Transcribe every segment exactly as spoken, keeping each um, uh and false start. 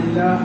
لله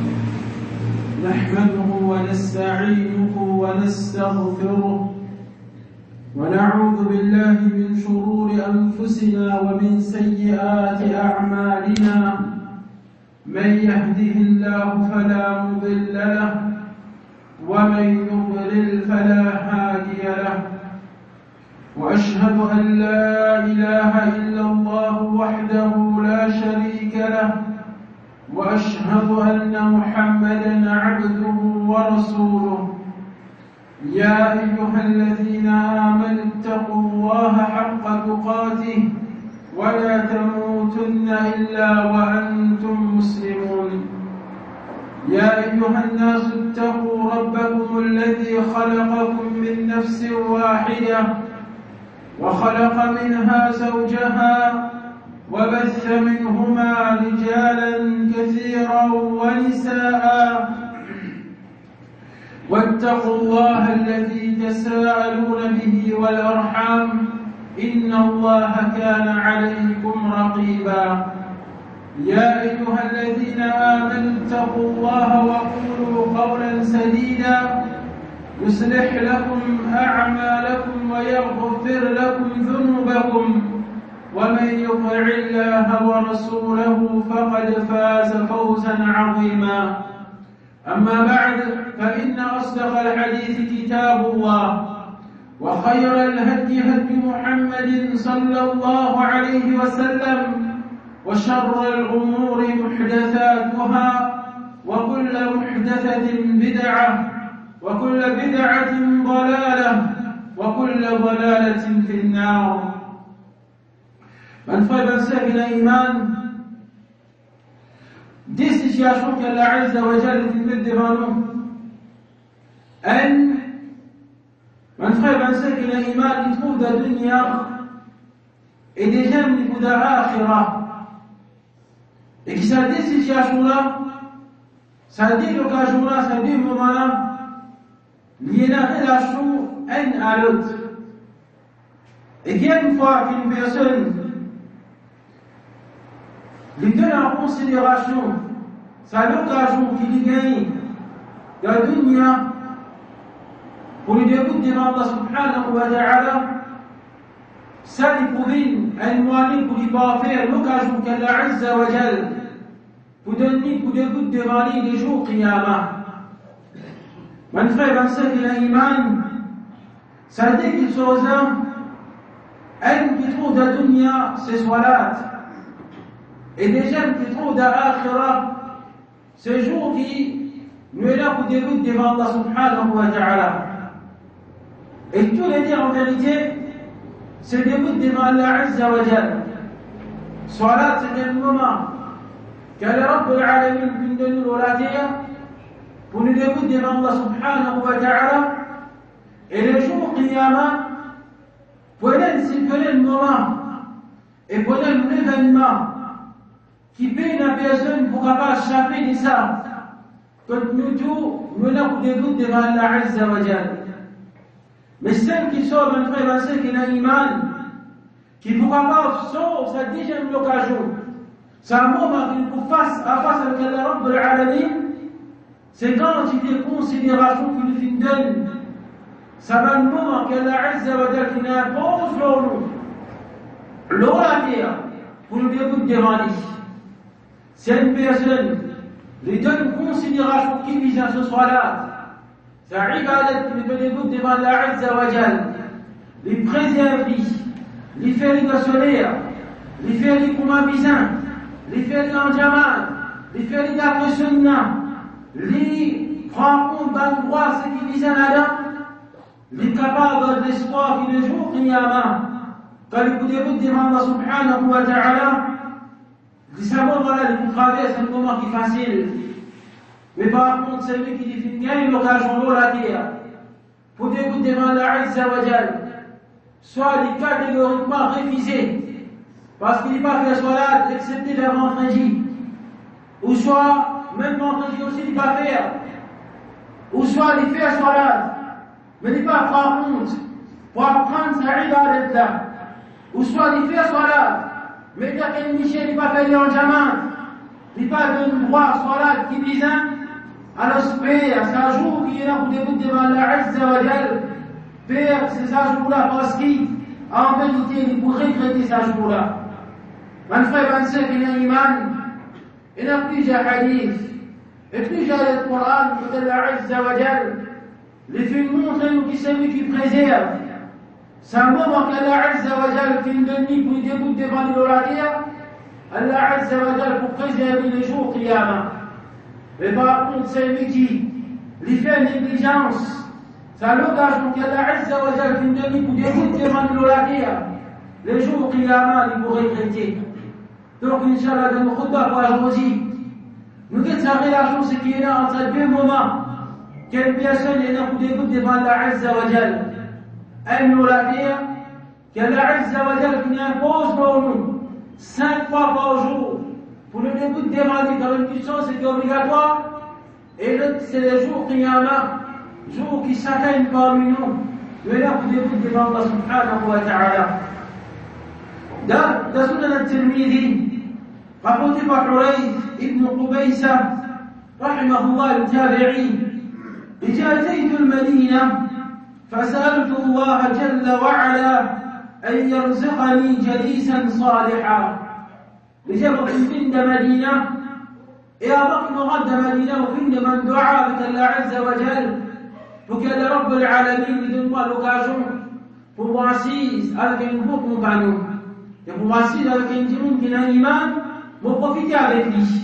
نحمده ونستعينه ونستغفره ونعوذ بالله من شرور أنفسنا ومن سيئات أعمالنا من يهده الله فلا مضل له ومن يضلل فلا هادي له وأشهد أن لا إله إلا الله وحده لا شريك له وأشهد أن محمدًا عبده ورسوله يا أيها الذين آمنوا اتقوا الله حق تقاته ولا تموتن إلا وأنتم مسلمون يا أيها الناس اتقوا ربكم الذي خلقكم من نفس واحدة وخلق منها زوجها وبث منهما رجالا كثيرا ونساء واتقوا الله الذي تساءلون به والأرحام إن الله كان عليكم رقيبا يا أيها الذين آمنوا اتقوا الله وقولوا قولا سديدا يصلح لكم أعمالكم ويغفر لكم ذنوبكم ومن يطع الله ورسوله فقد فاز فوزا عظيما أما بعد فإن أصدق الحديث كتاب الله وخير الهدي هدي محمد صلى الله عليه وسلم وشر الأمور محدثاتها وكل محدثة بدعة وكل بدعة ضلالة وكل ضلالة في النار. Mes frères et sœurs, il a iman, des situations qu'Allah Azza wa Jalla met devant nous. Un, mes frères et sœurs, il a iman, il trouve de la dunya et des gens qui trouvent de l'akhirah. Et qui ça dit ces situations-là, ça dit l'occasion-là, ça dit le moment-là, il y a une relation un à l'autre. Et qu'il y a une fois qu'une personne lui donne en considération sa l'occasion qu'il gagne de la dunya pour lui dégoûter devant Allah subhanahu wa ta'ala, ça lui prouve un moyen pour lui pas faire l'occasion qu'Allah Azza wa Jal pour donner pour dégoûter devant lui les jours qiyamah. Mon frère, mon sœur, il a iman, ça dit qu'il soit un qui trouve de la dunya, c'est salat. Et des gens qui trouvent dans l'akhirah, ce jour qui nous est là pour dégoûter devant Allah subhanahu wa ta'ala. Et tous les dire en vérité, c'est dégoûter devant Allah Azza wa Jalla. Salat, c'est un moment qu'Allah Rabbul Alamin vient de nous relater pour nous dégoûter devant Allah subhanahu wa ta'ala. Et le jour qiyamah, pour un moment et pour un événement qui paye la personne pour capable échapper de ça. Quand nous tous, nous n'avons des doutes devant Allah Azza wa Jalla. Mais celle qui sort d'un frère et celle qui n'a iman, qui pour capable sort sa dixième occasion, c'est un moment qu'il faut face à face avec Allah Rabbul Alamin, c'est quand il y a considération qu'il lui donne. Ça va le moment qu'Allah Azza wa Jalla qui n'impose sur nous, l'orateur, pour nous dégoûter devant lui. Si une personne lui donne une considération qui vise à ce soir-là, c'est un ibadat qui lui donne dégoût devant Allah Azza wa Jal, lui préserve lui, lui fait lui solaire, lui fait lui comme un bizin, lui fait lui en jamal, lui fait lui d'après sunna, lui prend compte d'un droit ce qui vise à l'adam, lui capable d'espoir qui le jour qiyamah, quand il vous dégoûte devant Allah subhanahu wa ta'ala. Disons, voilà, le traverse un moment qui est facile. Mais par contre, celui qui dit qu'il gagne l'occasion de la terre, pour dégoûter devant Allah Azza wa Jal, soit il est catégoriquement refusé, parce qu'il n'est pas fait salat, excepté le vendredi, ou soit, même vendredi aussi, il n'est pas faire, ou soit il fait salat, mais il n'est pas prendre compte pour apprendre sa ibadat, ou soit il fait salat, mais il y a qu'un Michel n'est pas fait en jamin, Il n'y a pas de droit, salat qui vise à l'aspect, à sa jour qui est là pour débuter devant Allah Azza wa Jal. Père, c'est sa jour-là parce qu'en vérité, il pourrait regretter sa jour-là. Mon frère, vingt-cinq, il y a iman, il y a plusieurs hadiths, et plusieurs le Coran de Allah Azza wa Jal. Les films montrent nous qui c'est lui qui préserve. C'est un moment qu'Allah Azza wa Jal fait une demi pour débuter devant l'orateur. Allah Azza wa Jal pour préserver les jours Qiyamah. Mais par contre, c'est lui qui lui fait négligence. C'est l'occasion qu'Allah Azza wa Jal fait une demi pour débuter devant l'orateur. Les jours Qiyamah, il pourrait regretter. Donc, Inch'Allah, dans nos khutbah pour aujourd'hui, nous avons sa relation, ce qui est là entre deux moments. Quelle personne est là pour débuter devant Allah Azza wa Jal. Un l'orateur, qu'Allah Azza wa Jal qui nous impose pour nous. Cinq fois par jour, pour le début de demander dans une question, c'est obligatoire. Et l'autre, c'est les jours Qiyamah, jours qui s'atteignent parmi nous. Mais là, pour début devant Allah subhanahu wa ta'ala. Dans Sunan al-Tirmidhi, rapporté par Hurayth ibn Qubaysa, rahimahullah al-Tabi'i, il dit أتيت المدينة فسألت الله جل وعلا أن يرزقني جليسا صالحا. لجبر فين مدينة يا بقي مغد مدينة وفين من دعا بك الله عز وجل وكان رب العالمين بدون ما لوكاجون pour m'assiser avec un beau compagnon et pour m'assiser avec un dimanche qui a un iman pour profiter avec lui.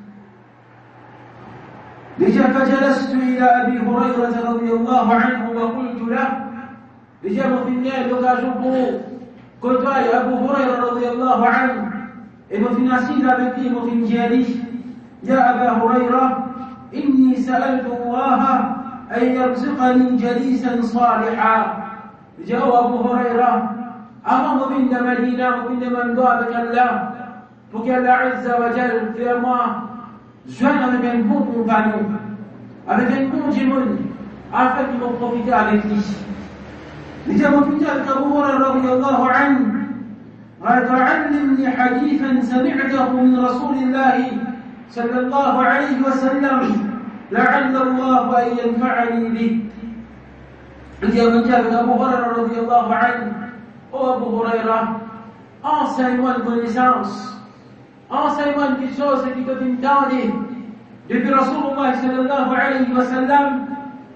لجا فجلست إلى أبي هريرة رضي الله عنه وقلت له لجا مفنيا لوكاجون قلت يا أبو هريرة رضي الله عنه وفي نسيد بكي وفي جالي يا أبا هريرة إني سألت الله أن يرزقني جليسا صالحا. جاء أبو هريرة أمام من مدينة ومن من ضابك الله فك الله عز وجل في الله joindre avec un bon compagnon, avec un bon démon, afin qu'ils vont profiter avec lui. Les avons profité avec Abu Hurairah radiyallahu anhu. قال تعلمني حديثا سمعته من رسول الله صلى الله عليه وسلم لعل الله أن ينفعني به. Il y a un avec Abu Hurairah radiyallahu anhu. Oh Abu Hurairah, enseigne-moi une connaissance. Enseigne-moi une chose qui peut t'entendre depuis Rasulullah sallallahu alayhi wa sallam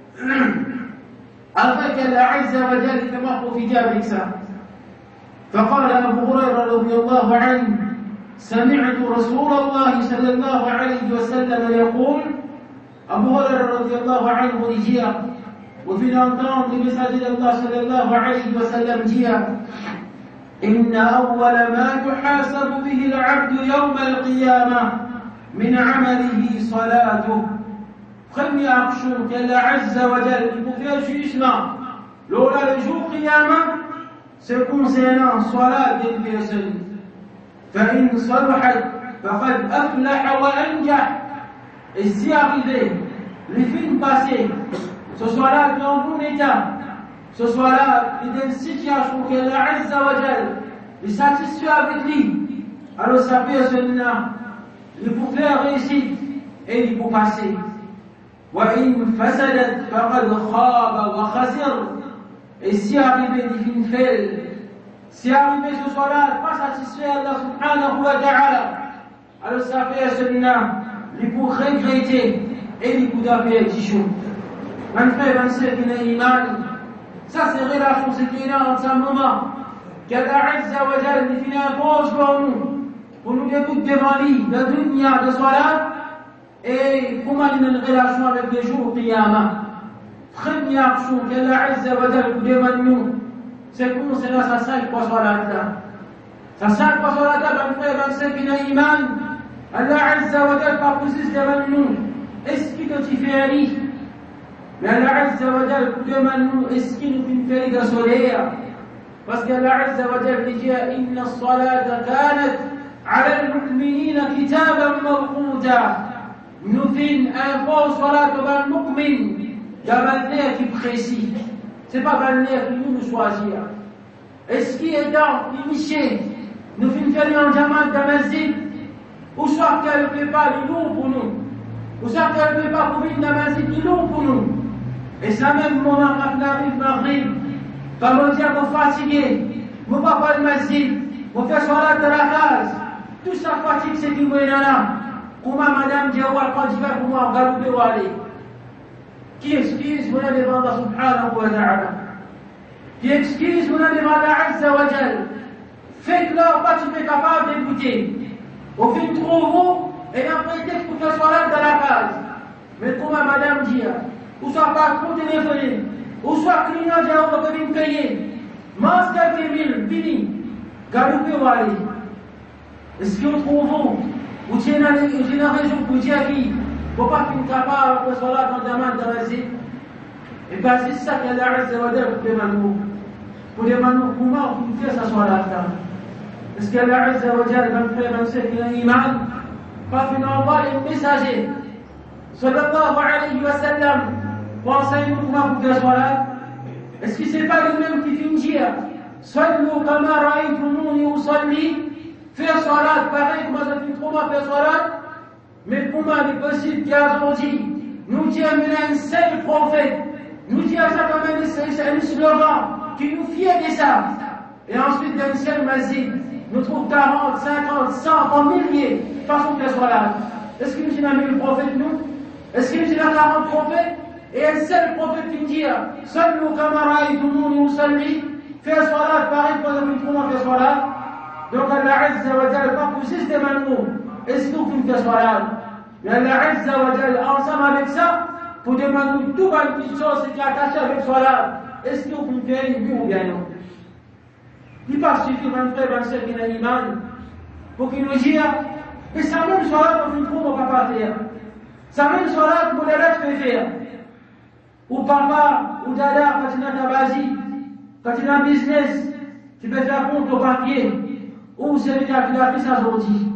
afin qu'Allah Azza wa Jalla te m'a profité avec ça. فقال أبو هريرة رضي الله عنه سمعت رسول الله صلى الله عليه وسلم يقول أبو هريرة رضي الله عنه رجيا وفي الأنطان بمساجد الله صلى الله عليه وسلم جيا إن أول ما يحاسب به العبد يوم القيامة من عمله صلاته. Premier action qu'Allah Azza wa Jalla pour faire jugement lors du jour Qiyamah, c'est concernant salat d'une personne. فإن صلحت فقد أفلح وأنجح. Et si arrivé, les films passés, ce soit là dans bon état, ce soit là dans une situation qu'Allah Azza wa Jalla est satisfait avec lui, alors sa personne-là, il faut faire réussite et il faut passer. وإن فسدت فقد خاب وخسر. Et si arrivé d'une fail, si arrivé ce soir-là, pas satisfait Allah subhanahu wa ta'ala, alors sa personne-là, il faut regretter et il faut faire des choses. vingt-cinq, vingt-sept, il y a iman. Ça, c'est relation, c'est qu'il y a dans un moment qu'Allah Azza wa Jalla nous impose pour nous, pour nous débuter devant lui, de dunya, de salat, et comment il y a une relation avec les jours Qiyamah. Première chose qu'Allah Azza wa Jalla nous demande nous, c'est concernant sa cinq fois salat-là. Sa cinq fois salat-là, vingt-cinq, vingt-cinq, il y a iman. Allah Azza wa Jalla par plus demande nous, est-ce qu'il te fait un lit? Mais Allah Azza wa Jalla nous demande nous, est-ce qu'il nous fait un solaire? Parce qu'Allah Azza wa Jalla dit inna as-salata kanat ala al-mu'minina kitaban mawquta. Nous fin un bon salat devant le mu'min. Il y a un qui est précis. Ce n'est pas un qui nous nous choisir. Est-ce qu'il est dans l'initié? Nous fin faire un jamaat de masjid ou soit soit qu'elle ne fait pas, il lourd pour nous. Ou soit qu'elle ne fait pas pour une namazit, il lourd pour nous. Et ça même, mon arrive, m'arrive, m'arrive. Quand on dit, vous fatigué, vous pas pas le masjid, vous faites solat de la case. Tout ça fatigue, c'est qui vous est là. Comment madame dit, ouais, quand il va pour moi, galouper ou aller. Qui excuse, vous n'avez pas Allah subhanahu wa ta'ala. Qui excuse, vous n'avez pas Allah azza wa jal. Faites-leur pas, tu es capable d'écouter. Au fin de trop vous, et après, dès que vous faites solat de la case. Mais comment madame dit, ou soit pas trop téléphoner, ou soit clignant de la route de l'imcaillé, mange quelques mille, fini, galouper ou aller. Est-ce qu'on trouve vous, ou tiens une raison pour dire qui, pour pas qu'il ne soit pas pour cela dans la main de la zip. Et bien c'est ça qu'Allah Azza wa Jalla pour demander. Pour demander comment on fait ça soit là. Est-ce qu'Allah Azza wa Jalla va faire un certain iman, pas qu'il envoie les messagers, sallallahu alayhi wa sallam, pour enseigner comment on fait ça là. Est-ce que c'est pas lui-même qui vient dire, sallu kama ra'aytumuni usalli, faire salat, pareil, comment ça fait trop mal faire salat, mais comment il est possible qu'aujourd'hui, nous dit un seul prophète, nous dit à ça comme un slogan, qui nous fiait de ça, et ensuite d'un seul masjid, nous trouvons quarante, cinquante, cent, en milliers, façon de faire salat. Est-ce que nous avons mis le prophète, nous? Est-ce que nous avons quarante prophètes? Et un seul prophète qui me dit, sallu kama ra'aytumuni usalli, faire salat, pareil, pour nous comment faire salat. Donc Allah Azza wa Jalla va pousser ce demandement. Est-ce que vous faites salat? Mais Allah Azza wa Jalla, ensemble avec ça, pour demander tout une petite chose qui est attachée avec salat. Est-ce que vous faites oui ou bien non? Il pas suffit vingt-trois, vingt-sept qui n'a iman pour qu'il nous dise, mais ça même salat, on ne peut pas faire. Ça même salat, mon élève fait faire. Ou papa, ou dada, quand il a ta basi, quand il a un business, tu peux faire compte au papier. Ou c'est lui qui a fait ça aujourd'hui.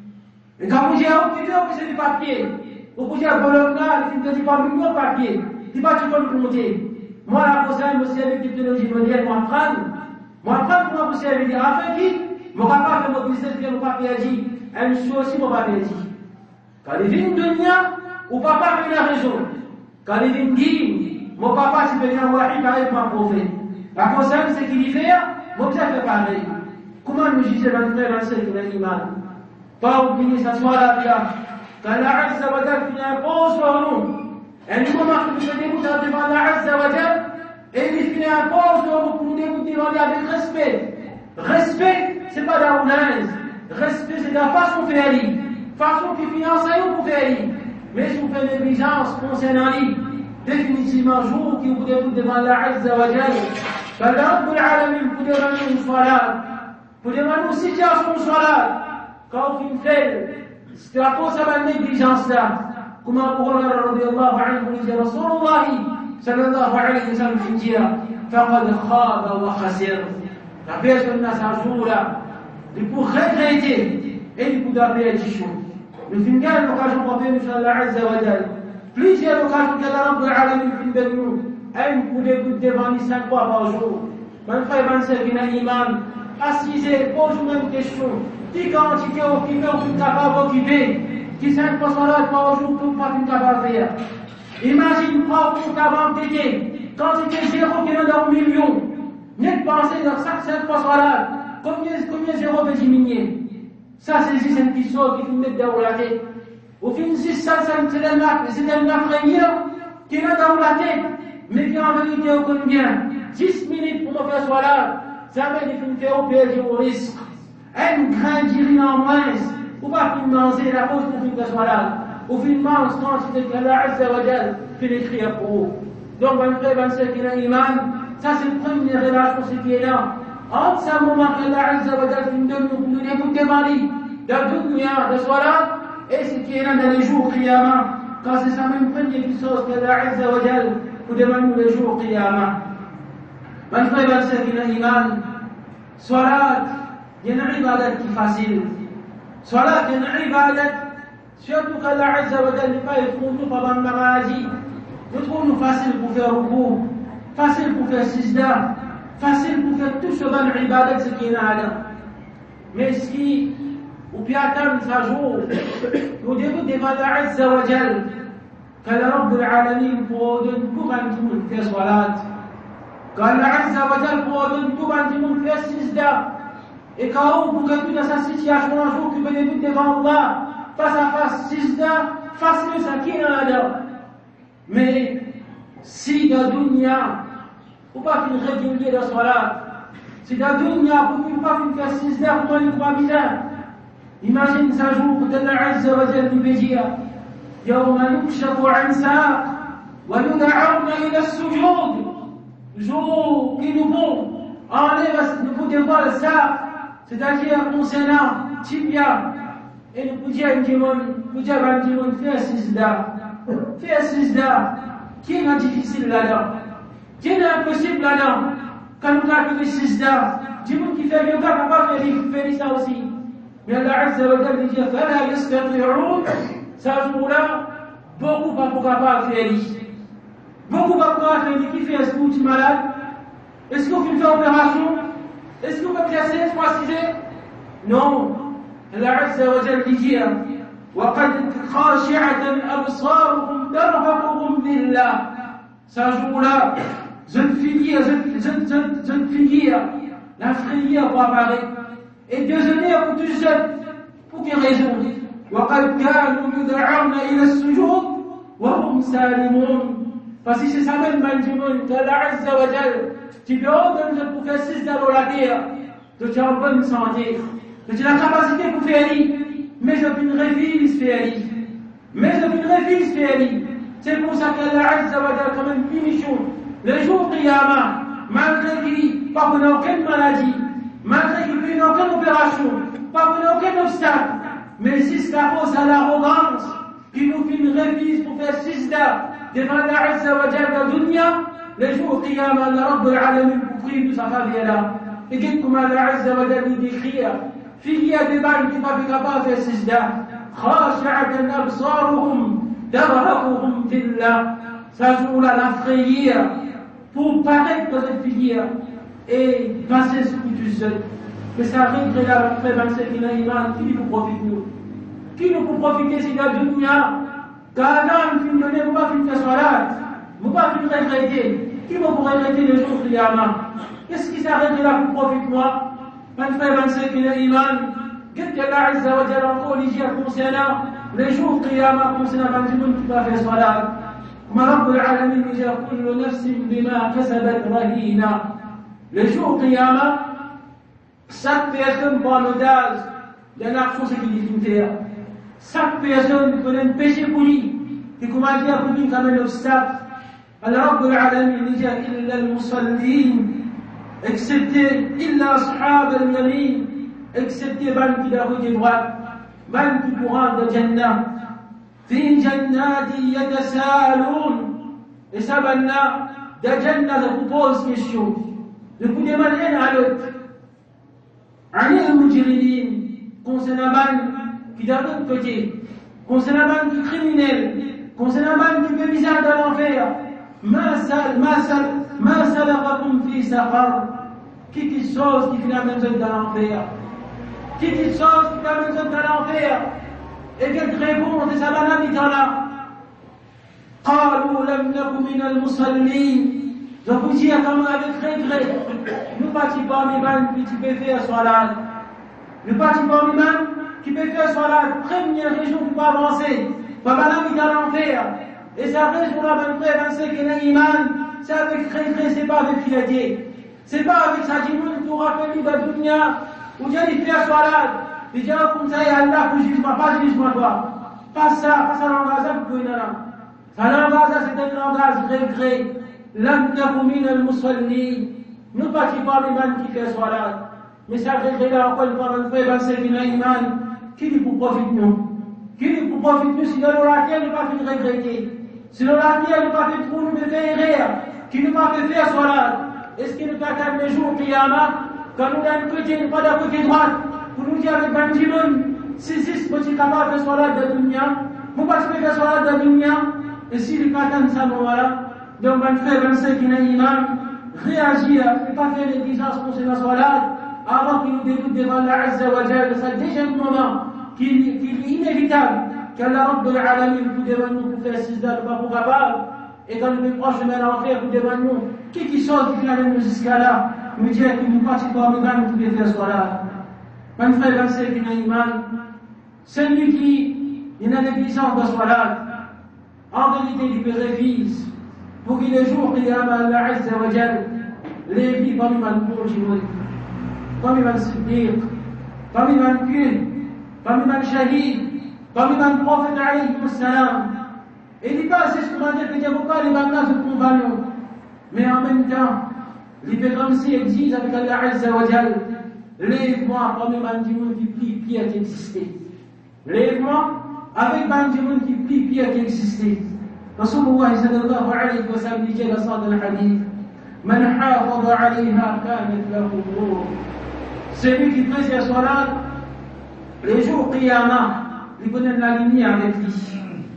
Et quand vous dites, vous dites, c'est du papier. Vous dites, Bologna, il ne dit pas million de papier. Il dit pas, tu peux le compter. Moi, la prochaine, je suis avec technologie moderne, moi, prendre. Moi, prendre, moi, je suis avec des affaires qui, mon papa fait mon business, mon papier a dit, elle me suit aussi, mon papier a dit. Quand il vient de Nia, ou papa fait la raison. Quand il vient de mon papa, c'est venu en wahi, pareil, pour un prophète. La prochaine, c'est qu'il y fait, mon père fait pareil. Comment nous juger vingt-trois, vingt-cinq de l'animal? Pas oublier sa soirée là. Quand Allah Azza wa Jalla nous impose sur nous, et nous remarquons que nous devons devant Allah Azza wa Jalla, et il nous impose sur nous pour nous demander avec respect. Respect, c'est pas d'arroulance. Respect, c'est de la façon de faire. Façon qui finance pour faire. Mais si vous faites négligence concernant lui, définitivement, jour qui vous devez devant Allah Azza wa Jalla, qu'Allah Rabbul Alamin vous demander une soirée. Pour demander une situation de salat, quand on fait, c'est à cause de la négligence là. Comme Abu Hurairah radiyallahu anhu dit, Rasulullah sallallahu alayhi wa sallam dit, faqad khaba wa khasir. La personne n'a sa jour là, il faut regretter et il faut d'appeler du chaud. Le film gagne l'occasion pour faire, Inch'Allah Azza wa Jal. Plusieurs occasions qu'Allah Rabbul Alamin film de nous, elle vous écoute devant lui cinq fois par jour. vingt-trois et vingt-cinq, il y a un imam. Assisez, pose-vous une question. Qui quantité occupée ou qui est capable d'occuper? Qui cinq fois là par jour pour pas qu'il est capable de faire? Imagine pas pour capable d'aider. Quantité zéro qui est dans un million. N'est pensé dans chaque cinq fois là. Combien, combien zéro peut diminuer? Ça, c'est juste une petite chose qui peut mettre dans la tête. Au fin de ça, c'est un imprégnant qui est dans la tête, mais qui en vérité au combien? dix minutes pour me faire soit là. Ça veut dire qu'il fait opérer au risque. Un grain d'urine en moins, ou pas qu'il mange la cause pour qu'il soit là. Ou qu'il mange quantité qu'Allah Azza wa Jal fait l'écrire pour vous. Donc, vingt-trois, vingt-cinq, il y a un iman. Ça, c'est la première relation, ce qui est là. Entre ce moment qu'Allah Azza wa Jal fait nous nous écouter Mali, de dunya, de solat, et ce qui est là dans les jours Qiyamah. Quand c'est ça même première chose qu'Allah Azza wa Jal pour demander les jours Qiyamah. vingt-trois, vingt-cinq, il y a un iman. Salat, il y a une ibadat qui est facile. Salat, il y a une ibadat. Surtout qu'Allah Azza wa Jal n'est pas effondré par la maladie. Nous trouvons facile pour faire recours, facile pour faire sijda, facile pour faire tout ce genre d'ibadat ce qui est là. Mais ce qui ou puis attendre sa jour, au début devant Allah Azza wa Jal, que le Rabb al-Alamin pour donner tout un monde fait salat, que Allah Azza wa Jal pour donner tout un monde fait sijda, et quand pour que dans sa situation un jour qui peut début devant Allah, face à face sijda, face-le ça qui est là. Mais si dans la dunya, il ne faut pas faire régulier de salat, si dans la dunya, il ne faut pas faire sijda, pour toi il ne faut pas bizarre. Imagine ce jour où Allah Azza wa Jal nous dit يوم يكشف عن ساق ويدعون إلى السجود jour qui nous vont enlever, nous pouvons voir le saq, c'est-à-dire mon sénat, tibia, et nous pouvons dire à nous dire à nous fais sijda, fais sijda, qui est difficile là-dedans, qui est impossible là-dedans, quand nous avons fait sijda, dis-nous qui fait yoga, on va faire ça aussi. Mais Allah Azza wa Jalla dit فلا يستطيعون, ce jour-là, beaucoup ne pourront pas faire. Beaucoup ne pourront pas faire. Qui fait? Est-ce que vous êtes malade? Est-ce que vous faites une opération? Est-ce que vous faites casser, croiser? Non. Allah Azza wa Jalla dit وقد خاشعة أبصارهم ترهقهم ذلة. Ce jour-là, jeune fille, jeune fille, la frayeur va apparaître. Et déjeuner pour tout seul, pour quelle raison? وقد كانوا يدعون إلى السجود وهم سالمون. Parce que c'est ça même management qu'Allah Azza wa Jal, tu peux ordonner pour faire six dans la terre, que tu es en bonne santé, que tu as la capacité pour faire lire, mais je peux une révise faire lire, mais je peux une révise faire lire. C'est pour ça qu'Allah Azza wa Jal, comme une punition, le jour Qiyamah, malgré qu'il n'y a aucune maladie, malgré qu'il n'y a aucune opération, pas aucun obstacle, mais si c'est à cause de l'arrogance qui nous fait une révise pour faire sijda devant Allah Azza wa Jalla dans la dunya, le jour Qiyamah, Allah Rabb al-Alamin pour prier de sa famille là. Et qu'est-ce que Allah Azza wa Jalla dit d'écrire? Fille, il y a des balles qui ne sont pas capables de faire sijda. خاشعة أبصارهم ترهقهم ذلة. Ça jour-là, la frayeur pour paraître dans cette figure et passer ce coup du seul. Que ça arrive de la prévention qui n'a iman, qui nous profite nous. Qui nous peut profiter si la dunya, car l'âme qui nous donne, nous ne pouvons pas faire salat, nous ne pouvons pas faire regretter. Qui nous peut regretter le jour de Qiyamah? Qu'est-ce qui s'arrête de là pour profiter moi? Pas de prévention qui n'a iman. Qu'est-ce que Allah Azza wa Jalla encore dit concernant le jour de Qiyamah, concernant le monde qui va faire salat? Comme Rabb al-Alamin dit كل نفس بما كسبت رهينة. Le jour de Qiyamah, chaque personne prend l'audace d'un action sécuritaire. Chaque personne connaît un péché pour lui. Et comment dire pour lui comme un obstacle? Alors, Rabb al-Alamin dit إلا المصلين, excepté إلا أصحاب اليمين, excepté man qui a côté droite, man qui pourra de Jannah. في جنات يتساءلون. Et ça, maintenant, de Jannah, je vous pose question. Je vous demande l'un à l'autre. عن المجرمين, concernant man qui est de l'autre côté, concernant man qui est criminel, concernant man qui fait bizarre dans l'enfer. ما سل ما سل ما سلككم في سقر. Qui est chose qui fait la même chose dans l'enfer? Qui est chose qui fait la même chose dans l'enfer? Et quelle réponse de sa banane dans là? قالوا لم نكن من المصلين. Je vous dis comme avec regret, nous partons parmi les qui peuvent faire salat. Nous partons parmi les qui peuvent faire salat. Première région qui peut avancer. Pas mal dans l'enfer. Et ça reste pour la vingt-trois, vingt-cinq et l'iman. C'est avec regret, c'est pas avec fierté. C'est pas avec ça qui nous rappelle de la dunya. Où Dieu dit faire salat. Et Dieu conseille à Allah pour jugement, pas jugement toi. Pas ça, pas ça langage pour une heure. Ça langage, c'est un langage regret. L'âme de al-Musallin, nous partons par les man qui fait salat. Mais ça regret là encore une fois, vingt-trois, vingt-cinq et l'iman. Qui nous pour profiter nous? Qui nous pour profiter nous si dans l'orateur nous pas fait regretter? Si l'orateur nous pas fait trop nous de faire rire? Qui nous pas fait faire salat? Est-ce qu'il nous attend le jour Qiyamah? Quand nous d'un côté, nous pas d'un côté droite? Pour nous dire avec vingt monde, si six petits capables de faire salat de la dunya, vous pas faire faire salat de la dunya? Et si les patins de ça moment-là, donc vingt-trois, vingt-cinq, il y a imam, réagir, et pas faire l'exigence concernant la salat, avant qu'il nous dégoûte devant Allah Azza wa Jalla, c'est déjà le moment qu'il est inévitable qu'Allah Rabbul Alamin vous demande pour faire sida, pas pour capable, et quand nous proches de l'enfer, vous demandons qui qui sort qui vient nous jusqu'à là, nous dire qu'il nous partit par nous qui pouvait faire soit là. Mon frère, c'est qu'il a une iman, celui qui il a négligence de soit là, en vérité, il peut réviser pour qu'il les jours qu'il y a Allah Azza wa Jal, les vies parmi man pour Jimoui, parmi man Siddiq, parmi man Kul, parmi man Shahid, parmi man Prophète alayhi wa salam. Et il passe ce qu'on a dit que Dieu pas les bandas de compagnons, mais en même temps, il peut comme si exige avec Allah Azza wa Jal, lève-moi parmi man Jimoui qui plie pire qui existait. Lève-moi avec man Jimoui qui plie pire qui existait. رسول الله صلى الله عليه وسلم جل صاد الحديث من حافظ عليها كانت له نور. Celui qui prie sa salat les jours qiyamah, il connaît la lumière avec lui.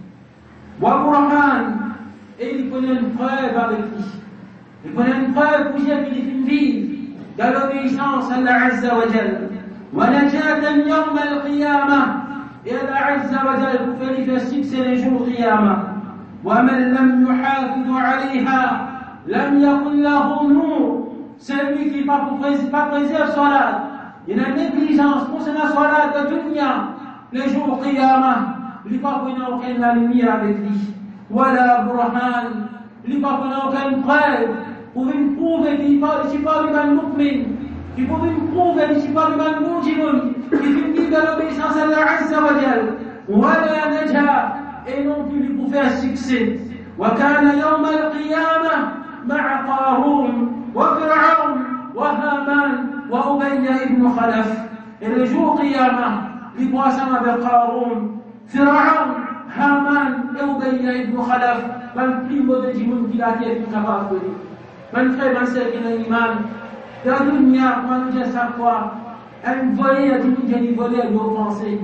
Wa burhan, et il connaît une preuve avec lui. Il connaît une preuve pour dire qu'il est une vie de l'obéissance à Allah Azza wa Jal. Wa najatan yawm al-qiyamah, et Allah Azza wa Jal vous fait lui faire succès les jours qiyamah. ومن لم يحافظ عليها لم يكن له نور. Celui qui ne pas préserve salat, il a négligence pour sa salat de dunya, les jours qiyamah, il n'a pas aucune lumière avec lui. Wala burhan, il n'a pas aucune preuve pour nous prouver qu'il n'est pas le mal mu'min, qui pour nous prouver qu'il n'est pas le mal mujibun, qui finit de l'obéissance à Allah Azza wa Jal. Wala najah, et non plus pour faire succès. وكان يوم القيامة مع قارون وفرعون وهامان وأبي بن خلف. Et le jour qiyamah, il pourra s'en avec Qaroun, Pharaon, Haman et Ubayy ibn Khalaf, le plus mauvais du monde qui a été capable de dire. Mon frère, mon sœur, qui a l'iman, la dunya, moi nous disons chaque fois, un volé à du monde qui a volé à l'offenser.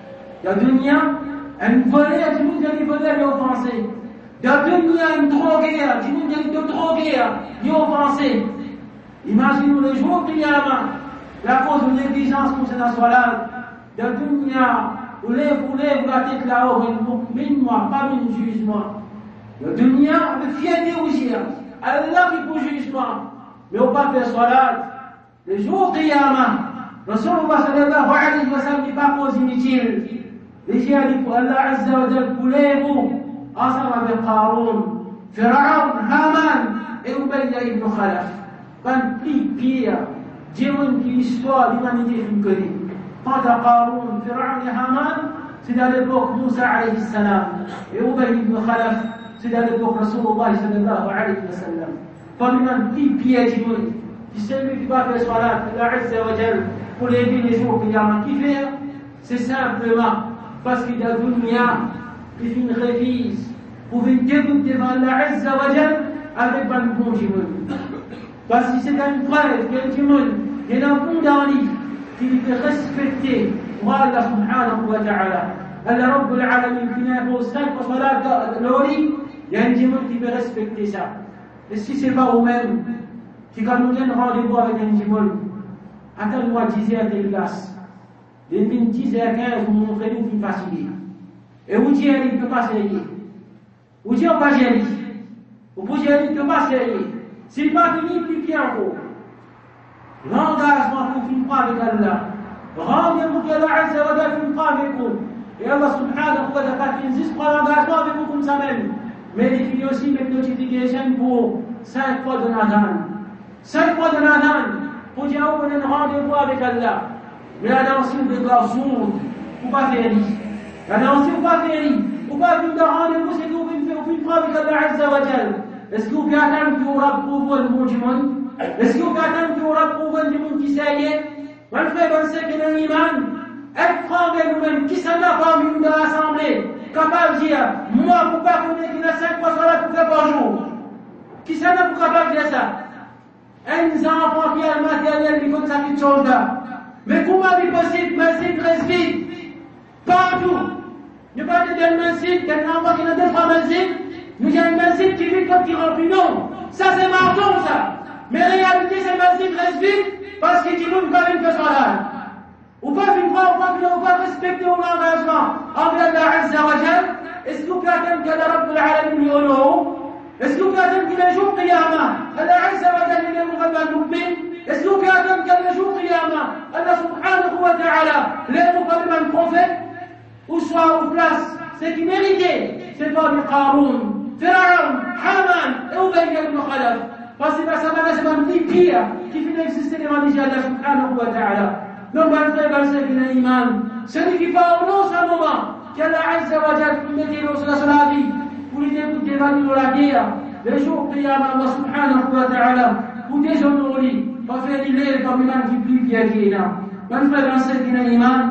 La dunya, un volé à du monde qui a volé à l'offenser. La dunya, une droguée à du monde qui a drogué à l'offenser. Imaginez le jour qiyamah, la cause de négligence pour cette assoalade. La dunya, vous lèvez, vous lèvez la tête là-haut, une moi, pas un jugement. La dunya, avec fierté aussi, Allah qui pour jugement, mais on pas faire salat. Le jour qiyamah, Rasulullah sallallahu alayhi wa sallam n'est pas cause inutile. Les gens disent pour Allah Azza wa Jal, pour lèvez-vous, ensemble avec Qaroun, Pharaon, Haman et Ubayy ibn Khalaf. Quand plus pire, Dieu qui l'histoire de l'humanité une connue. Quant à Qaroun, Pharaon et Haman, c'est à l'époque Moussa alayhi salam. Et Ubayy ibn Khalaf, c'est à l'époque Rasulullah sallallahu alayhi wa sallam. Parmi les plus pires du monde, qui celui qui va faire salat, Allah Azza wa Jal, pour l'aider les jours qu'il y a qui fait, c'est simplement parce qu'il y a dunya, qui fait une révise, pour une dégoûte devant Allah Azza wa Jal, avec un bon du monde. Parce que c'est une preuve que le monde est un bon dans lui qui lui fait respecter Allah subhanahu wa ta'ala. Allah Rabbul Alamin qui n'impose cinq salat l'ori, il y a un monde qui peut respecter ça. Et si ce n'est pas vous-même qui quand nous donne rendez-vous avec un monde, attends-moi dix heures de glace. Les dix heures quinze, vous montrez nous qui fatigué. Et vous dites, il ne peut pas s'élever. Vous dites, on va gérer. Vous pouvez gérer, il ne peut pas s'élever. S'il va venir plus bien encore, l'engagement pour finir avec Allah, rendez-vous que Allah Azza wa Jal finira avec vous. Et Allah subhanahu wa ta'ala finit par l'engagement avec vous comme ça même. Mais il finit aussi avec notification pour cinq fois de Nadhan. Cinq fois de Nadhan pour dire qu'on a un rendez-vous avec Allah. Mais attention de garçons, vous ne pas faire lire. Attention, vous ne pas faire lire. Vous ne pas venir de rendez-vous, c'est que vous finirez avec Allah Azza wa Jal. Est-ce que vous pouvez attendre qu'il y aura pour vous le monde du monde? Est-ce que vous pouvez attendre qu'il y aura pour vous du monde qui s'aille? Mon frère, mon sœur, qui est dans l'iman, être nous-mêmes, qui s'en a pas vu dans l'assemblée, capable de dire, moi, pour ne pas connaître qu'il y a cinq fois sur la pour faire par jour. Qui s'en a pour capable de dire ça? Un enfant qui a le matériel, il faut que ça quitte chose là. Mais comment est-il possible? Messie reste vide. Partout. Ne pas dire le Messie, quelqu'un enfant qui n'a deux trois Messie. Nous avons une messie qui vit comme qui remplit. Non, ça c'est marteau ça. Mais en réalité, cette messie reste vide parce qu'il dit nous ne pouvons pas faire salat. ou pas une fois, ou pas ou pas respecter mon engagement envers Allah Azza wa Jal, est-ce que vous attendez que le Rabb al-Alamin lui honore? Est-ce que vous attendez que le jour Qiyamah, Allah Azza wa Jal lui honore? Est-ce que vous attendez que le jour Qiyamah, Allah subhanahu wa ta'ala lui honore un prophète? Ou soit en place, c'est qui méritait, c'est pas du Qaroun, Pharaon, Haman et Ubayy ibn Khalaf. Parce que ça va être un petit pire qui finit exister devant Allah subhanahu wa ta'ala. Donc, on va faire un iman. Celui qui parle en ce moment, qu'Allah Azza wa Jal mette dans la vie, pour lui écouter de la guerre, les jours Qiyamah, Allah subhanahu wa ta'ala, pour déshonorer, pour faire l'île comme un qui plie qui est là. On va faire un iman.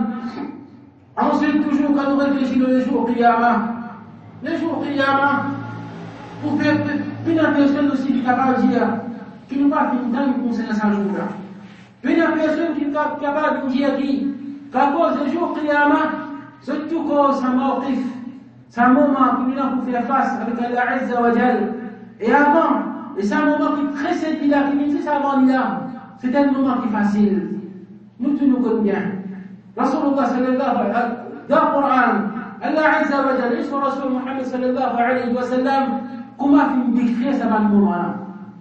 Ensuite, toujours quand on réfléchit les jours Qiyamah, les jours Qiyamah, pour faire une personne aussi qui est capable de dire qu'il n'a pas fait une temps concernant ce jour-là. Une personne qui est capable de dire qu'à cause des jours Qiyamah, c'est tout cause sa mort, c'est un moment qu'il a pour faire face avec Allah Azza wa Jal. Et avant, et c'est un moment qui précède l'Ilah, qui dit ça avant l'Ilah, c'est un moment qui est facile. Nous tous nous connaissons bien. Rasulullah sallallahu alayhi wa sallam, dans le Coran, Allah Azza wa Jal, et son Rasul Muhammad sallallahu alayhi wa sallam, comment il décrit ça dans le moment-là?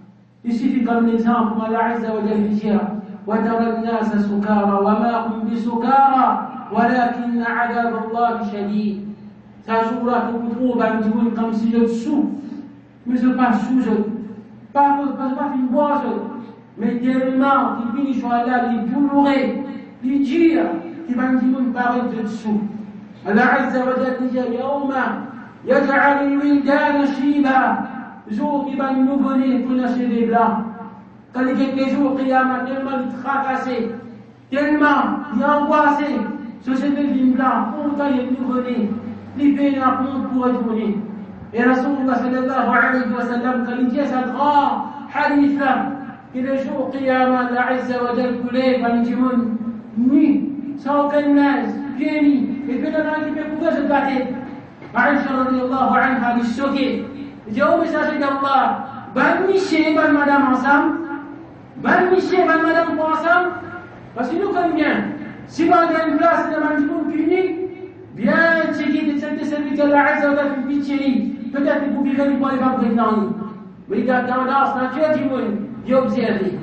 Il suffit comme exemple, comme Allah Azza wa Jal dit, وَتَرَى النَّاسَ سُكَارَى وَمَا هُمْ بِسُكَارَى وَلَكِنَّ عَذَابَ اللَّهِ شَدِيدٌ. C'est un jour-là que vous trouvez un jour comme si je souffre, mais je ne pas sous, je pas pas une boise, mais tellement qui finit sur Allah, il douloureux, il dit, qui va me paraître dessous. Allah Azza wa Jal dit, Yawma yaj'al al-wildan shiba, jour qui va nous venir pour lâcher les blancs. Quand il y a quelques jours, Qiyamah, tellement il est tracassé, tellement il est angoissé, société de blanc, pourtant il est nous venir, il peine à compte pour retourner. Et Rasulullah sallallahu alayhi wa sallam, quand il dit ce grand hadith là, que le jour Qiyamah, Allah Azza wa Jal coulait, quand il dit nuit, sans aucun neige, pieds nus, et puis là, il peut pouvoir se battre. Aïcha radiallahu anha, il est choqué. Il dit, oh messager d'Allah, ban Miché, ban madame ensemble, ban Miché, ban madame ensemble, parce que nous connaissons bien, si on a une place de management unique, bien checker de cette serviteur de la Azza wa Jal une petite peut-être que vous vivez pour les femmes prétendants. Mais il y a tendance naturelle du monde, d'y observer.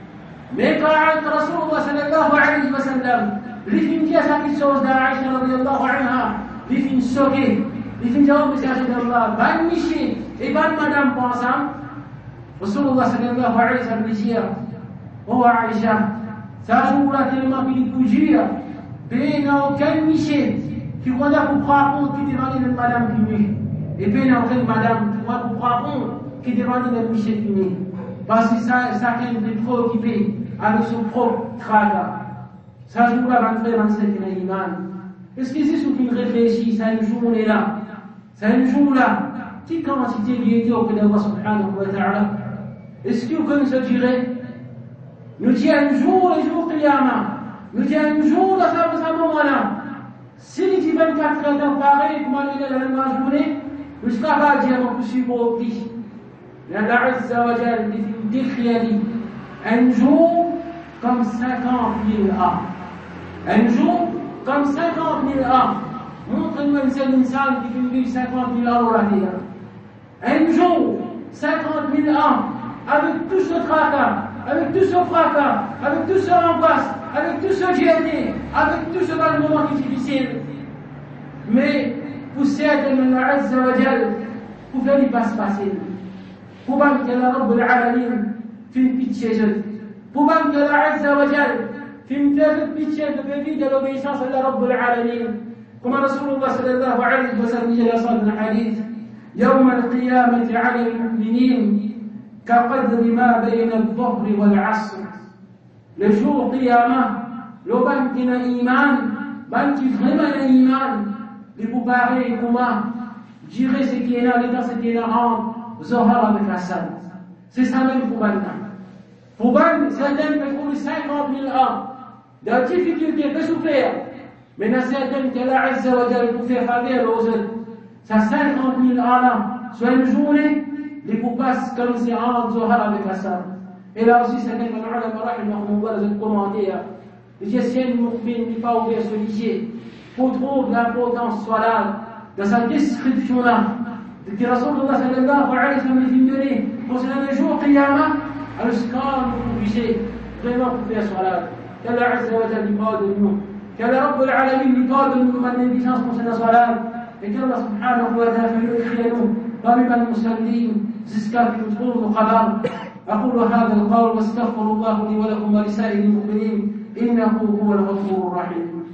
Mais quand Rasulullah sallallahu alayhi wa sallam, il finit à cette chose d'Aïcha radiallahu anha, il finit choqué, il finit à messager d'Allah, ban Miché et ban madame ensemble. Rasulullah sallallahu alayhi wa sallam dit, oh Aïcha, ça joue-là tellement qu'il peut dire, ben n'a aucun Miché qui croit pour prendre compte qui demande de madame qui nuit. Et ben n'a aucune madame qui croit pour prendre compte qui demande de Miché qui nuit. Parce que ça, chacun est trop occupé avec son propre tracas. Ça joue-là vingt-trois vingt-sept dans l'iman. Est-ce que c'est ce qu'il réfléchit, c'est une journée-là, c'est une jour-là, qui quantité d'idées auprès d'Allah subhanahu wa ta'ala? Est-ce que vous connaissez ce durée? Nous disons un jour, le jour Qiyamah. Nous disons un jour, dans ce moment-là. Si les dit vingt-quatre heures pareil, comme on est dans la même journée, nous ne serons pas dire non plus pour lui. Allah Azza wa Jal décrit un jour comme cinquante mille ans. Un jour comme cinquante mille ans. Montre-nous un seul insan qui peut vivre cinquante mille ans au la terre. Un jour, cinquante mille ans, avec tout ce tracas, avec tout ce fracas, avec tout ce angoisse, avec tout ce diété, avec tout ce moment qui est difficile. Mais pour certains, Allah Azza wa Jal, pour faire les passes faciles. Pour que Allah Rabb al-Alamin fait une pitié. Pour que Allah Azza wa Jal fait une pitié de vie de l'obéissance à Allah Rabb al-Alamin. Comme Rasulullah sallallahu alayhi wa sallam dit dans le hadith, يوم القيامة على المؤمنين كقدر ما بين الظهر والعصر. Le jour Qiyamah, le ban qui n'a iman, ban qui vraiment n'a iman, il vous paraît comment gérer ce qui est là, l'état ce qui est là, en Zohar avec Hassan. C'est ça même pour ban. Pour ban, certains peuvent trouver cinquante mille ans de difficultés, de souffrir. Mais il y a certains qui Allah Azza wa Jal pour faire faveur aux autres. Ça cinquante mille ans là, soit une journée, les vous passent comme c'est en Zohar avec Hassan. Et là aussi, certains ulama rahimahumullah ont commenté, Les anciens mu'min n'est pas ouvert sur l'isier. Pour trouver l'importance soit là, dans sa description là. De que Rasulullah sallallahu alayhi wa sallam les donné concernant les jours qiyamah, alors ce qu'on nous obligé vraiment pour faire soit là. Qu'Allah Azza wa Jalla lui pardonne-nous. Qu'Allah Rabbul Alamin lui pardonne-nous ma négligence concernant soit là. Et qu'Allah subhanahu wa ta'ala fait nous parmi les muslims jusqu'à ce que nous trouvions nos qabars. أقول هذا القول واستغفر الله لي ولكم ولسائر المؤمنين إنه هو الغفور الرحيم.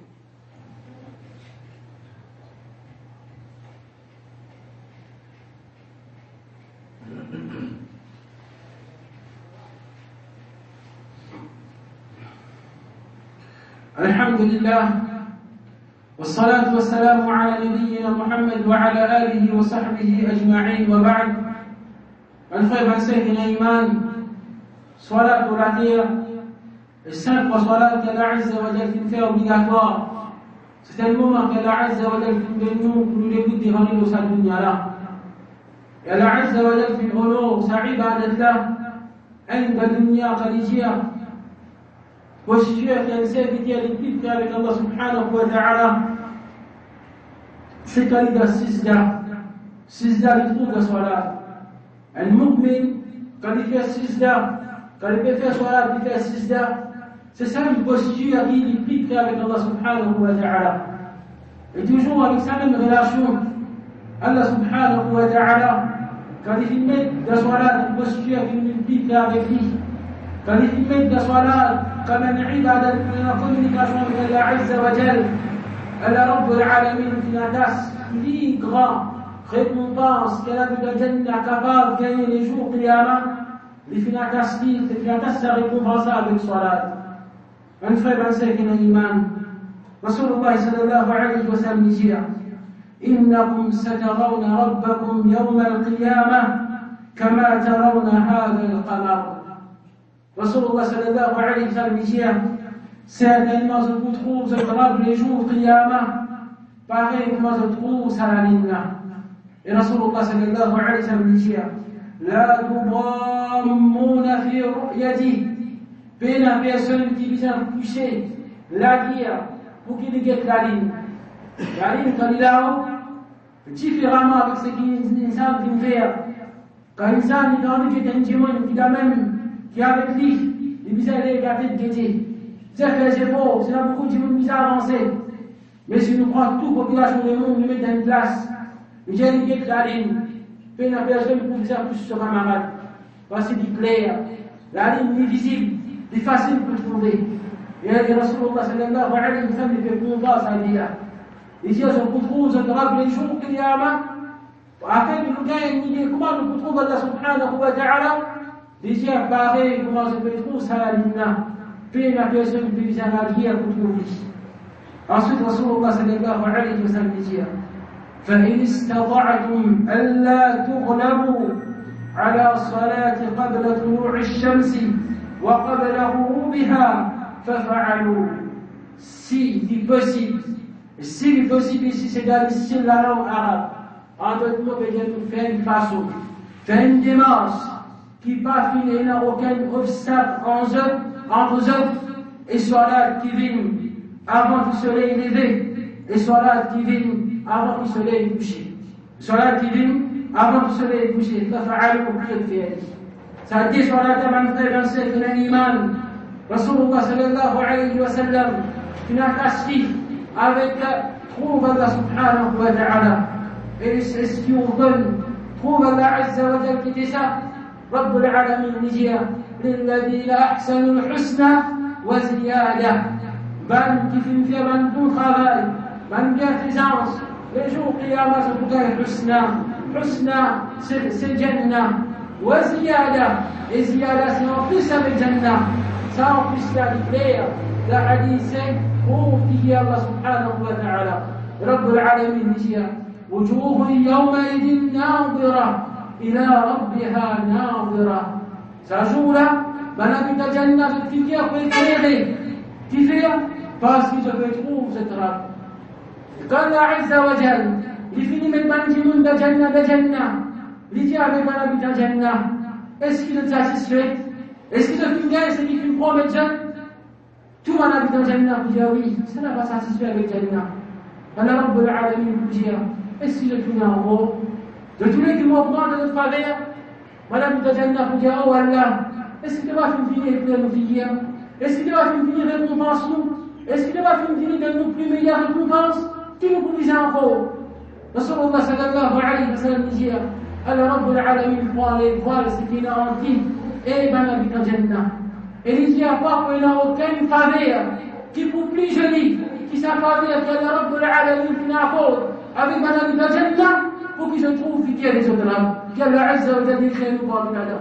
الحمد لله والصلاة والسلام على نبينا محمد وعلى آله وصحبه أجمعين وبعد. Un frère, vingt-cinq iman, salat au latir, et cinq fois salat qu'Allah Azza wa Jal fait obligatoire. C'est un moment qu'Allah Azza wa Jal fait de nous, pour nous les goûter en nous, sa dunya là. Et Allah Azza wa Jal fait honneur, sa ibadat là, عند dunya khalijiya, posture qui a une servitude avec Allah subhanahu wa ta'ala. C'est qu'il y a six gars, six gars qui trouvent la salat. Un mu'min, quand il fait sijda, quand il peut faire salat, il fait sijda, c'est ça une posture qui est pique avec Allah subhanahu wa ta'ala. Et toujours avec sa même relation, Allah subhanahu wa ta'ala, quand il met la salat, une posture qui est pique avec lui, quand il met la salat, comme un ibadat, une communication avec Allah Azza wa Jal, Allah Rabbul Alamin, qui l'adasse, qui est grand, récompense qu'elle a vu la Jannah capable de gagner les jours Qiyamah, les finatas dit, les finatas sa récompense avec salat. Un frère vingt-cinq in iman, Rasulullah sallallahu alayhi wa sallam dit, إنكم سترون ربكم يوم القيامة كما ترون هذا القمر. Rasulullah sallallahu alayhi wa sallam dit, certainement je vous trouve, je trouve les jours Qiyamah, pareil que moi je trouve Salamina. Et Rasulullah sallallahu alayhi wa sallam dit La tudammuna fi ru'yati. Peine à personne qui vient coucher la guerre pour qu'il guette la ligne. La ligne, quand il est là-haut, différemment avec ce qu'insan vient faire. Quand l'insan est dans le guette un timon qui a même, qui est avec lui, il vient aller garder de guetter. C'est que c'est beau, c'est là beaucoup de timons qui sont avancés. Mais si nous prenons toute population du monde, nous mettons dans une place. J'ai dit que la ligne, peine à personne pour dire plus sur camarade. Parce que c'est clair, la ligne est visible, est facile pour trouver. Et Rasulullah sallallahu alayhi wa sallam fait combat ça dit là. Il dit, je vous trouve, je te rappelle les jours qu'il y a là. Après, nous gagnons une idée comment nous trouvons Allah subhanahu wa ta'ala. Il dit, pareil, comment je peux trouver ça la ligne là. Peine à personne pour dire la guerre pour trouver. Ensuite, Rasulullah sallallahu alayhi wa sallam dit, فإن استطعتم ألا تغلبوا على الصلاة قبل طلوع الشمس وقبل غروبها ففعلوا. Si c'est possible, si c'est possible ici, c'est dans le la langue arabe. En d'autres mots, je vais faire une façon, faire une démarche qui pas finir, n'a aucun obstacle entre eux et salat qui vient avant que le soleil levé et salat qui vient avant que le soleil couche. Salat qui vient avant que le soleil couche. ففعلوا كيف ça dit salat vingt-cinq من الإيمان. Rasulullah sallallahu alayhi wa sallam qui n'a qu'à avec trouve Allah subhanahu wa ta'ala et c'est ce qui ordonne trouve Allah azza wa jalla qui dit ça رب العالمين نجيا للذين أحسنوا الحسنى وزيادة. من qui fait un bon travail, من bienfaisance, les jours qiyamah se pourrait husna. Husna c'est Jannah. وزيادة et ziyada c'est en plus avec Jannah. Ça en plus la clair, la hadith c'est pour qui Allah subhanahu wa ta'ala. رب العالمين نجيا وجوه يومئذ ناظرة إلى ربها ناظرة. Ça joue là, ben la vie de Jannah, cette figure peut éclairer. Qui fait parce que je peux trouver cette rab. Quand Allah Azza wa Jal, il finit met bandimun de Jannah de Jannah, il dit avec la vie de Jannah, est-ce qu'il est satisfait? Est-ce qu'il est fini? Est-ce qu'il fait une promesse? Tout le monde habite dans Jannah, vous dites oui, ça n'a pas satisfait avec Jannah. Allah Rabbul Alamin vous dit, est-ce qu'il est tout en haut? De tous les qui m'ont pris de notre faveur, Madame de Jannah vous dit, oh Allah, est-ce qu'il va finir avec nous finir? Est-ce qu'il va finir récompense nous? Est-ce qu'il va finir de nous plus meilleures récompenses? Qui nous pouvait en haut? Rasulullah sallallahu alayhi wa sallam dit, Allah Rabbul Alamin prend les voiles, ce qu'il a en dit, et ben habite dans Jannah. Et il dit à part qu'il n'a aucune faveur qui pour plus jolie, qui sa faveur qu'Allah Rabbul Alamin qui n'a pas avec Madame de Jannah, pour que je trouve qu'il y a des autres âmes, qu'Allah Azza wa Jalla crée nous par le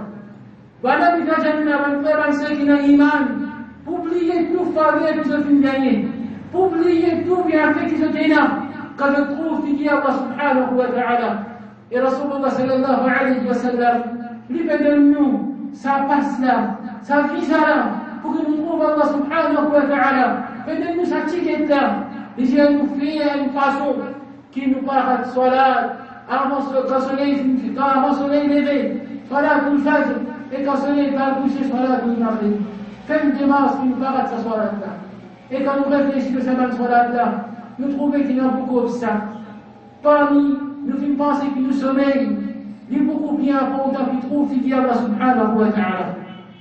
Madame de Jannah, mon frère, un seul qui n'a iman, pour oublier tout faveur que je finis gagner, pour oublier tout bienfait que je t'ai quand je trouve qu'il y a Allah subhanahu wa ta'ala. Et Rasulullah sallallahu alayhi wa sallam, lui de nous, ça passe là, ça vise là, pour que nous trouvions Allah subhanahu wa ta'ala. Faites-nous sa ticket là, et j'ai nous fait une façon qui nous paraît salat, avant le soleil, quand le soleil levé, salat ou le fajr, et quand le soleil va coucher, salat ou le maghrib. Faites une démarche qui nous paraît sa salat là. Et quand nous réfléchissons à cette salat là, nous trouvons qu'il y a beaucoup d'obstacles. Parmi nous faisons penser que nous sommeillons, il y a beaucoup bien important qui trouve qu'il y a Allah subhanahu wa ta'ala.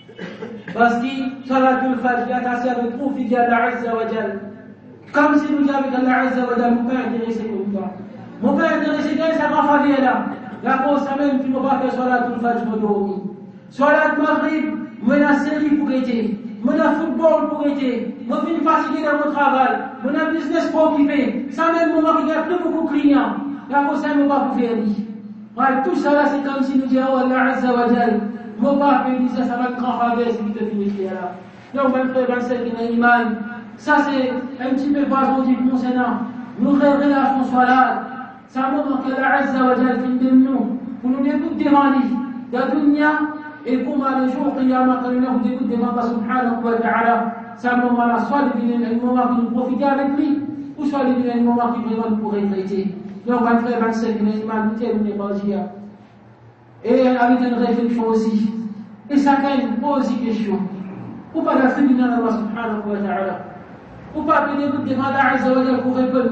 Parce que salat al-fajr, il y a tassé de trouve qu'il y a Allah Azza wa Jal. Comme si nous avions Allah Azza wa Jal, mon père intéressé comme toi. Mon père intéressé dans sa grand famille là. La cause ça même qui ne va pas faire salat al-fajr pour dormir. Salat maghrib, moi la série pour aider. Moi la football pour aider. Moi je suis fatigué dans mon travail. Moi la business pour occuper. Ça même moi qui a plus beaucoup de clients. La cause ça ne va pas faire dire. Ouais, tout ça là, c'est comme si nous disions, oh Allah Azza wa Jal, mon papa me dit ça, ça va être grand faveur, c'est qui te finit là. Donc, mon frère, dans cette iman, ça c'est un petit peu pas aujourd'hui concernant nos relations soit là. Ça montre que Allah Azza wa Jal finit de nous, pour nous dégoûter devant lui, de la dunya, et pour les jours, il y a un moment où nous dégoûte devant Allah subhanahu wa ta'ala. Ça moment là, soit le moment où nous profitons avec lui, ou soit le moment qui vraiment nous pourrait regretter. Donc, on fait vingt-cinq iman, nous sommes et avec une réflexion aussi. Et chacun pose une question. Ou pas la tribune d'Allah subhanahu wa ta'ala. Ou pas que les doutes de Allah Azza wa Jalla pour répondre.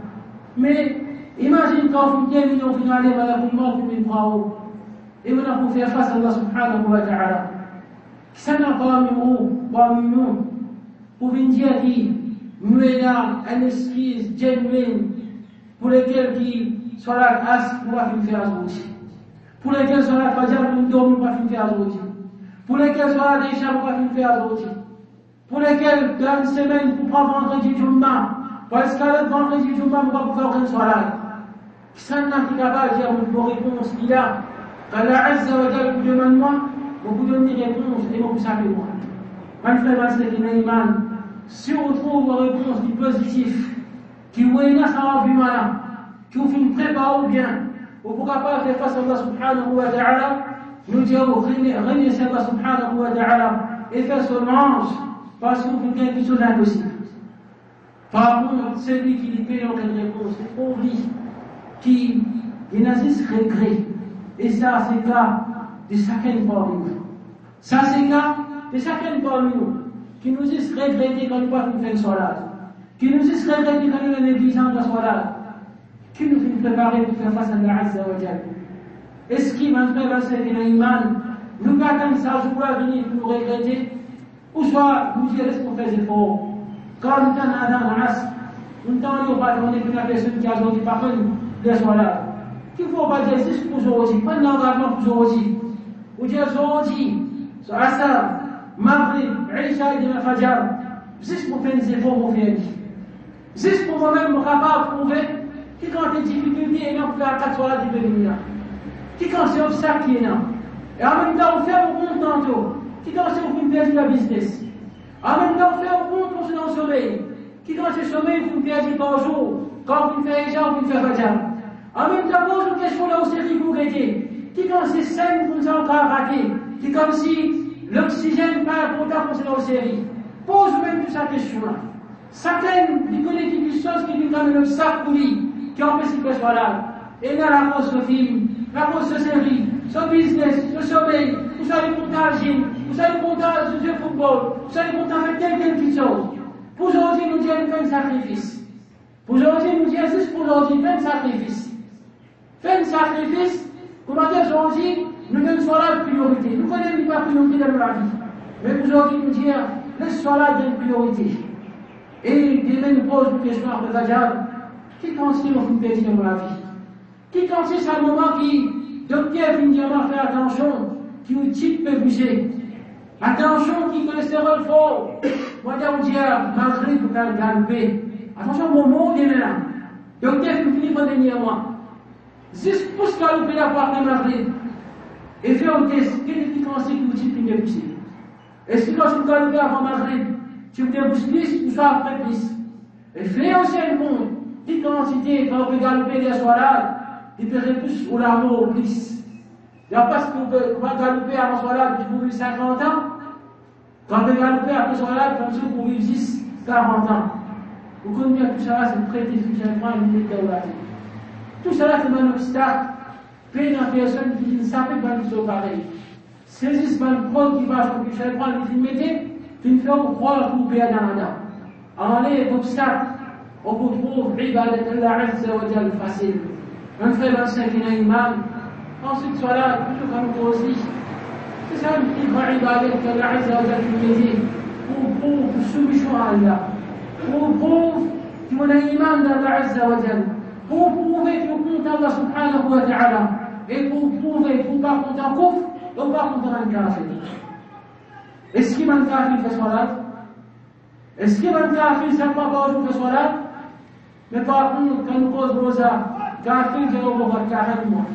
Mais imagine quand vous êtes millions finale, vous mort pour une bravo. Et vous n'avez faire face à Allah subhanahu wa ta'ala. Ça n'a pas mis où, pas mis nous. Pour vous dire que nous avons un esprit genuine. Pour lesquels qui sont là, as pour pas faire azouti. Pour lesquels sont là, pas dire nous dormons pour pas faire azouti. Pour lesquels sont là, des chats pour pas faire azouti. Pour lesquels dans une semaine pour pas vendredi Jumma, parce qu'à l'autre vendredi Jumma, on va pas faire une soirée. Ça n'a pas capable de dire une réponse qu'il y a. Allah Azza wa Jalla vous demande moi, vous donne une réponse et vous savez moi. Quand je fais ma série iman, si on trouve une réponse du positif, qui vous est là, ça va plus malin, qui vous fait une prépa ou bien, ou pourquoi pas faire face à Allah subhanahu wa ta'ala, nous dirons, remercier Allah subhanahu wa ta'ala et faire ce manche, parce que vous faites quelque chose d'impossible. Par contre, celui qui lui paye aucune réponse, c'est pour lui, qui n'a juste regret. Et ça, c'est le cas de chacun parmi nous. Ça, c'est le cas de chacun parmi nous, qui nous juste regretté quand nous pas fait une salade. Qui nous est regretté quand nous avons négligence de la soirée, qui nous fait préparer pour faire face à Allah Azza wa Jalla. Est-ce qu'il m'a fait passer dans l'iman, nous attendons ça, je pourrais venir pour nous regretter, ou soit nous dire est-ce qu'on fait des efforts. Quand nous sommes à Adam, nous sommes pas demander que la personne qui a aujourd'hui par contre des soirées. Qu'il ne faut pas dire juste pour aujourd'hui, pas d'engagement pour aujourd'hui. Ou dire aujourd'hui, sur Asar, Maghrib, Isha et Fajr, juste pour faire des efforts pour faire. Juste pour moi-même, me capable de prouver que quand il y a des difficultés, il y a faire quatre soirs de venir. Qui quand c'est obstacle qui est là. Et en même temps, on fait au compte tantôt. Qui quand c'est au perdre la business. En même temps, on fait au compte pour se dans le sommeil. Qui quand c'est sommeil, vous perdez par jour. Quand vous faites déjà, vous faites fajr. En même temps, pose une question là où c'est qui vous regrettez. Qui quand c'est sain, vous êtes encore raté. Qui comme si l'oxygène pas important pour se dans le série. Pose même toute sa question là. Certaines du collectif des choses qui lui donnent le sac pour lui, qui empêche qu'il soit là. Et là, la cause de film, la cause de série, son business, le sommeil, vous savez monter à la gym, vous savez monter à le football, vous savez monter à faire telle telle petite chose. Pour aujourd'hui, nous disons fais un sacrifice. Pour aujourd'hui, nous disons juste pour aujourd'hui, fais un sacrifice. Fais un sacrifice pour nous dire aujourd'hui, nous donnons soit la priorité. Nous connaissons pas priorité dans la vie. Mais aujourd'hui, nous disons, laisse soit là une priorité. Et demain, nous posons une question après Rajab. Qui considère qu'on fait dans la vie? Qui considère ce moment qui, docteur Vindiama fait attention, qui ou type peut bouger? Attention, qui cholestérol fort. Moi, je dis, malgré tout le galoper. Attention, mon mot, il est là. Docteur, vous finissez par dernier mois. Juste pour ce galoper la part de Madrid. Et faire un test. Quelle est la différence qui vous type peut bouger? Est-ce que quand tu galoper avant Madrid, tu me débouches plus ou soit après plus? Et fais aussi un monde. Petite quantité, quand on peut galoper des soirées, il peut plus ou l'amour plus. Il n'y a pas ce qu'on peut galoper avant soirée, tu peux vivre cinquante ans. Quand on peut galoper après soirée, comme si on peut vivre dix, quarante ans. Vous connaissez tout ça, c'est prêter spécialement une minute de la vie. Tout cela, c'est un obstacle. Plein de personnes qui ne savent pas qu'ils sont pareils. Saisissent pas le pro qui va sur le spécialement, ils mettez, ils font croire que vous payez dans la dame. En les obstacles, on vous trouve ibadat Allah Azza wa Jal facile. Un frère vingt-cinq qui a une imam, ensuite soit là, toujours comme vous aussi. C'est ça une petite ibadat qu'Allah Azza wa Jal nous dit. Pour prouver soumission à Allah. Pour prouver qu'on a une imam d'Allah Azza wa Jal. Pour prouver qu'on compte Allah subhanahu wa ta'ala. Et pour prouver qu'on ne pas compter en kouf, on ne pas compter en kafir. Est-ce qu'il y a un kafir qui fait salat? Est-ce qu'il y a un kafir qui ne sait pas pas aujourd'hui fait salat? Mais par contre, quand on pose rosa, kafir dit on va faire kafir moi.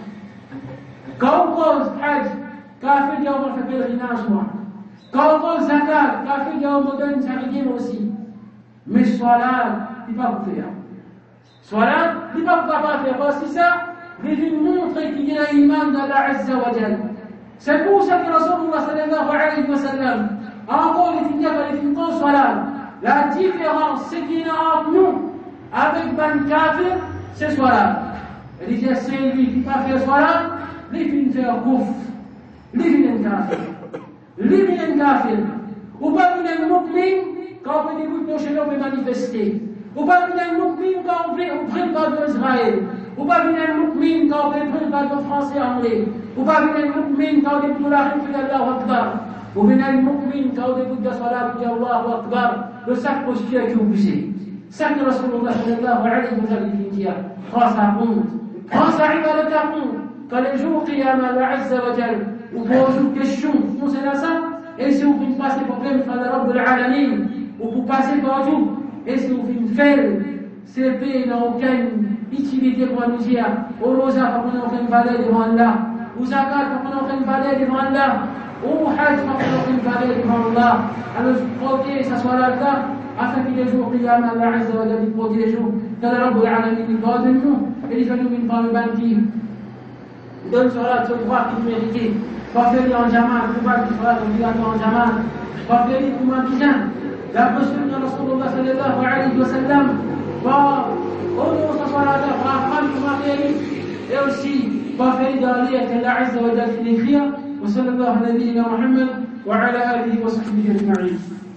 Quand on pose hajj, kafir dit on va faire pèlerinage moi. Quand on pose zakat, kafir dit on va donner une charité aussi. Mais salat, il ne peut pas faire. Salat, il ne peut pas faire. Parce que ça, il montre qu'il y a l'imam d'Allah Azza wa Jal. C'est pour ça que Rasulullah sallallahu alayhi wa sallam a encore défini par les salat. La différence, c'est qu'il y a entre nous, avec Ben Kafir, c'est Salat. Il dit, c'est lui qui pas fait Salat, lui qui fait un kouf. Lui qui est un Kafir. Lui qui est un Kafir. Ou pas qu'il est un mu'min, quand on dit que chez nous, on peut manifester. Ou pas qu'il est un mu'min, quand on prend le pardon d'Israël. Ou pas qu'il est un mu'min, quand on prend le pardon français anglais. Ou pas qu'il est un mu'min, quand on dit que la reine fait Allahu Akbar. Ou bien un mu'min, quand on dit que Salat, il dit Allahu Akbar. Le sac positif qui est obligé. Ça que Rasulullah sallallahu alayhi wa sallam dit, prends sa compte, prends sa ibadat à compte, quand les jours qiyam Allah Azza wa Jal, ou pose une question, pensez à ça, et si vous pouvez passer par problème par la Rabb al-Alamin, ou pour passer par tout, et si vous pouvez faire, ces pays n'ont aucune utilité pour nous dire, au rosa, pas qu'on ait aucune valeur devant Allah, au zakat, pas qu'on ait aucune valeur devant Allah, au hajj, pas qu'on ait aucune valeur devant Allah, alors protéger, ça soit là, afin que les jours qiyam Allah Azza wa Jalla nous protège, que le Rabb al-Alamin nous pardonne nous, et les nous une femme banquille. Donne salat ce droit qu'il mérite. Pas faire en jamal, pour pas qu'il soit obligatoire en jamal. Pas faire pour ma bien. La posture de Rasulullah sallallahu alayhi wa sallam. Pas au nom de sa salat, pas femme pour ma et aussi pas faire dans l'île qu'Allah Azza wa Jalla fait l'écrire. وصلى الله على نبينا محمد وعلى آله وصحبه أجمعين.